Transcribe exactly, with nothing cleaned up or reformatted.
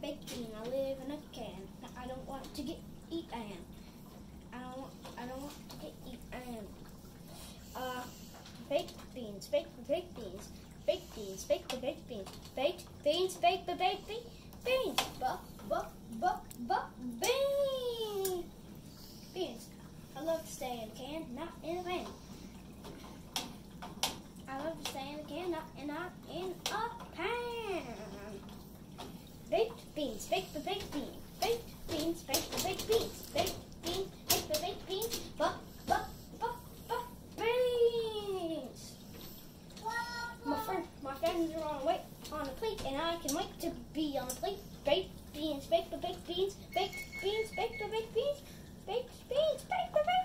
baked bean. I live in a can. I don't want to get eaten. I don't want. I don't want to get eaten. Uh, baked beans. Baked baked beans. Baked beans. Baked the baked beans. Baked beans. Baked the baked beans. Beans. Buck buck buck buck beans. Beans. I love to stay in a can, not in a pan. I love to stay in a can, not in a in a pan. Baked beans, baked the baked beans, baked beans, baked the baked beans, baked beans, baked the baked beans, buck, buck, buck, buck, beans. My friend, my friends are on wait on the plate, and I can wait to be on the plate. Baked beans, baked the baked beans, baked beans, baked the baked beans, baked beans, baked the baked